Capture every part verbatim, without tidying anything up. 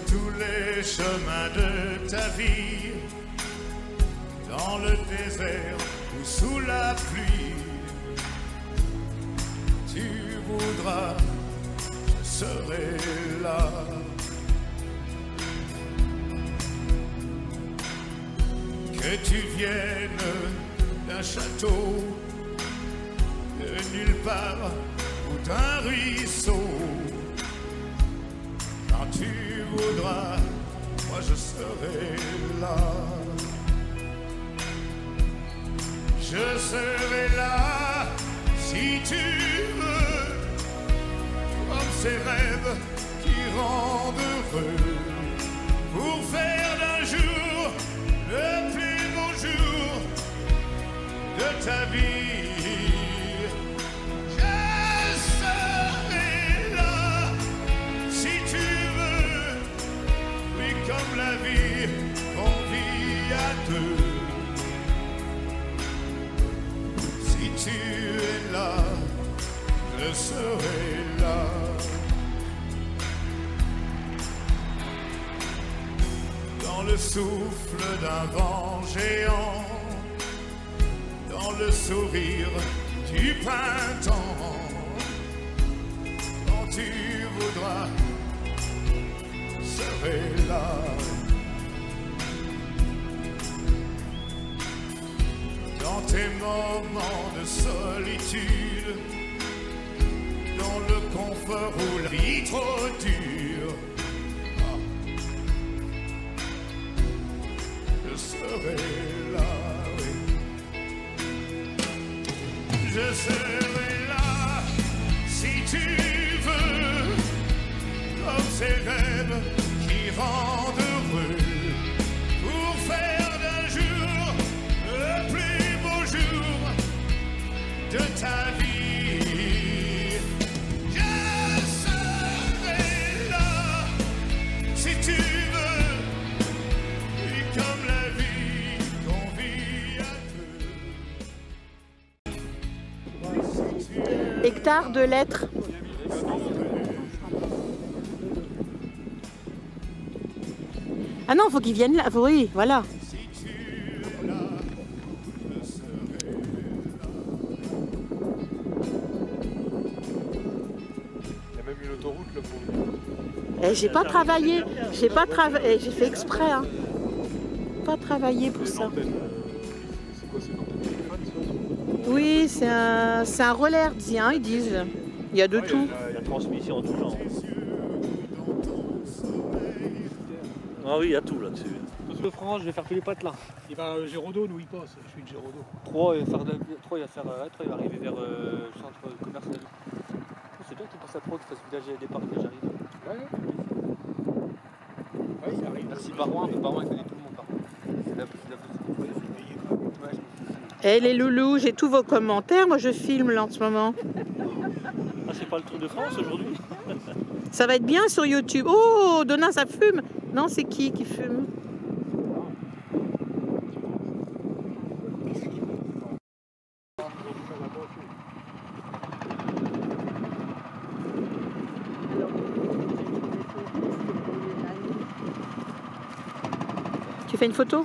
tous les chemins de ta vie, dans le désert ou sous la pluie, tu voudras, je serai là. Que tu viennes d'un château, de nulle part ou d'un ruisseau, quand tu voudras, moi je serai là. Je serai là si tu veux, comme ces rêves qui rendent heureux, pour faire d'un jour le plus beau jour de ta vie. Je serai là si tu veux, oui, comme la vie qu'on vit à deux. Si tu es là, je serai là. Dans le souffle d'un vent géant, dans le sourire du printemps, quand tu voudras, je serai là. Dans tes moments de solitude, dans le confort où la vie trop dure, je serai là, oui. Je serai là si tu veux, comme ces rêves qui rendent heureux, pour faire d'un jour le plus beau jour de ta vie. Je serai là si tu veux, et comme la vie qu'on vit à deux. Hectare de lettres. Ah non, faut qu'ils viennent là. Oui, voilà. Eh, j'ai pas travaillé, j'ai pas travaillé, j'ai fait exprès, hein. Pas travaillé pour ça. Oui, c'est un, c'est un relais hertzien, ils disent. Il y a de ah, tout. Il y a la transmission en tout genre. Ah oui, il y a tout là-dessus. De France, je vais faire tous les pattes là. Il va à Géraudot, nous il passe. Je suis de Géraudot. trois, il va, faire de, trois, il va, faire, euh, trois, il va arriver vers euh, le centre commercial. Oh, c'est bien qu'il passe à trois, qu'il fasse village départ que j'arrive. Ouais. Ouais, il arrive. Merci Barouin, mais Barouin il connaît tout le monde par contre. C'est la, c'est la possibilité. Ouais, Eh les loulous, j'ai tous vos commentaires, moi je filme là en ce moment. ah, c'est pas le Tour de France aujourd'hui? Ça va être bien sur YouTube. Oh, Donna, ça fume. Non, c'est qui qui fume? Tu fais une photo?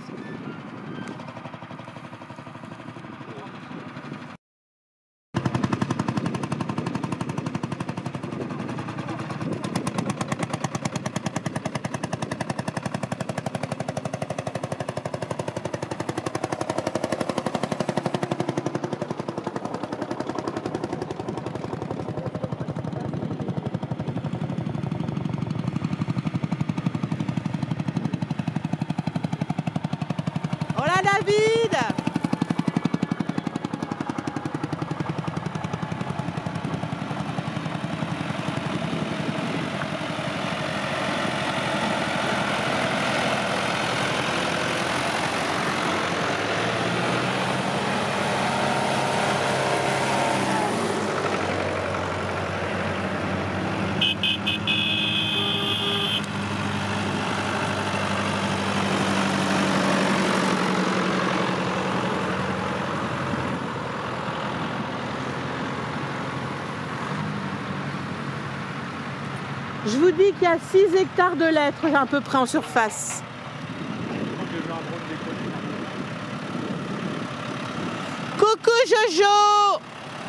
Hola David! Je vous dis qu'il y a six hectares de lettres à peu près en surface. Coucou Jojo!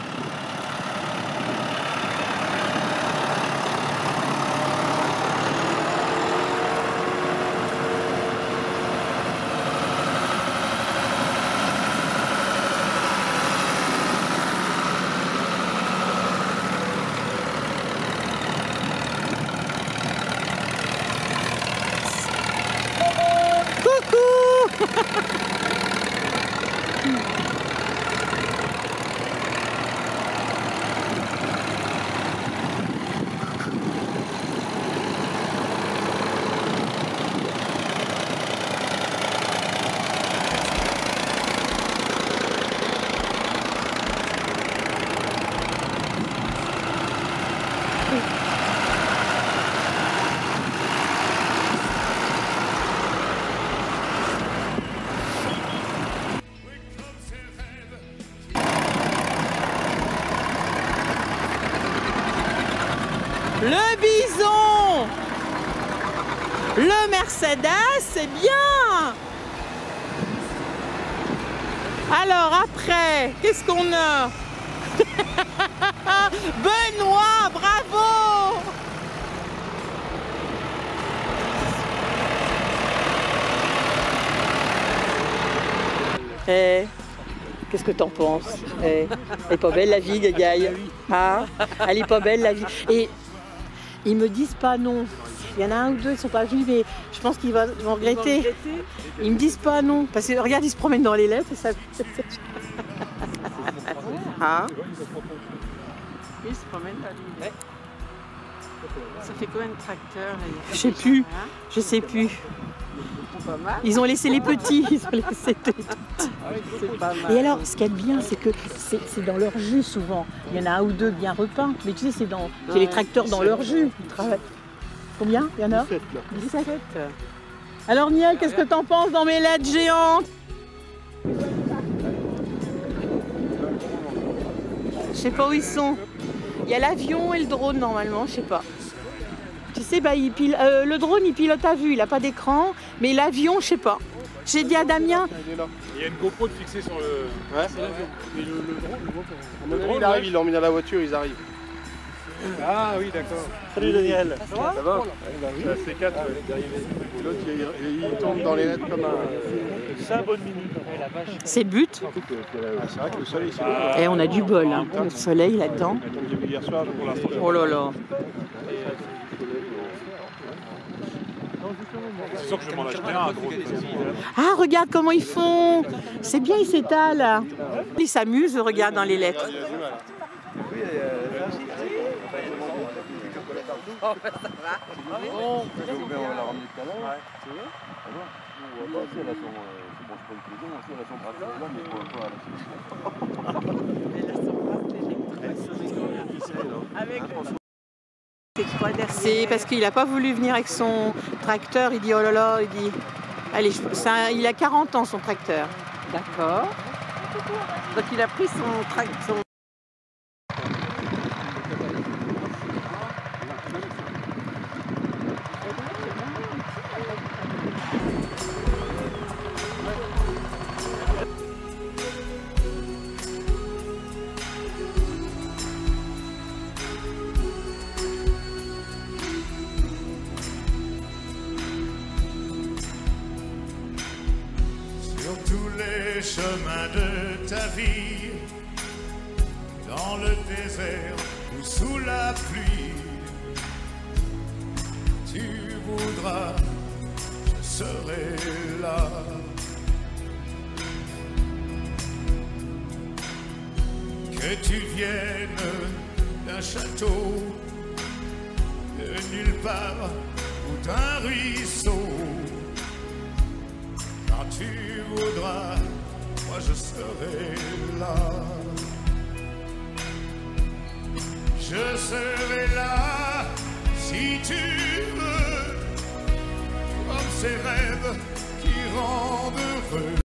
Le bison, le Mercedes, c'est bien. Alors après, qu'est-ce qu'on a? Benoît, bravo. Eh, qu'est-ce que t'en penses? Eh, elle est pas belle la vie, Gagaï. Hein? Elle est pas belle la vie. Et ils me disent pas non. Il y en a un ou deux, ils sont pas venus, mais je pense qu'ils vont regretter. Ils me disent pas non. Parce que regarde, ils se promènent dans les lettres et ça. Hein? Ils se promènent dans les lettres. Ça fait combien de tracteurs là? Je sais plus. Je sais plus. Ils ont laissé les petits, ils ont laissé les petits. Et alors, ce qu'il y a de bien, c'est que c'est dans leur jus souvent. Il y en a un ou deux bien repeints, mais tu sais, c'est dans les tracteurs dans leur jus. Ils travaillent. Combien il y en a? dix-sept. Alors Niel, qu'est-ce que t'en penses dans mes lettres géantes? Je sais pas où ils sont. Il y a l'avion et le drone normalement, je sais pas. Tu sais, bah, il pile, euh, le drone il pilote à vue, il n'a pas d'écran, mais l'avion, je sais pas. J'ai dit à Damien. Il y a une GoPro de fixée sur le. Ouais, c'est l'avion. Mais le, le drone, le GoPro. Le drone, il arrive, ils l'ont mis dans la voiture, ils arrivent. Ah oui, d'accord. Salut Daniel. Ça va? Ça va? C'est la C quatre d'arriver. L'autre, il, il tombe dans les lettres comme un. cinq bonnes minutes. C'est le but. Ah, c'est vrai que le soleil, c'est. Et on a du bol, hein. Le soleil là-dedans. Hier soir, pour l'instant. Oh là là. C'est sûr que je vais m'en acheter un, un drone. Ah, regarde comment ils font. C'est bien, ils s'étalent. Ils s'amusent, regarde dans les lettres. Oh, ben ça va. On l'a ramené tout à l'heure. Tu veux? Ah bon? Si elle a son. Bon, je prends une prison, si elle a son bracelet là, mais pour pas. Elle a son bracelet électrique. Avec. C'est parce qu'il n'a pas voulu venir avec son tracteur. Il dit oh là là, il dit. Allez, je... ça, il a quarante ans son tracteur. D'accord. Donc il a pris son tracteur. Les chemins de ta vie, dans le désert ou sous la pluie, tu voudras, je serai là. Que tu viennes d'un château, de nulle part ou d'un ruisseau, quand tu voudras, moi je serai là. Je serai là si tu veux, comme ces rêves qui rendent heureux.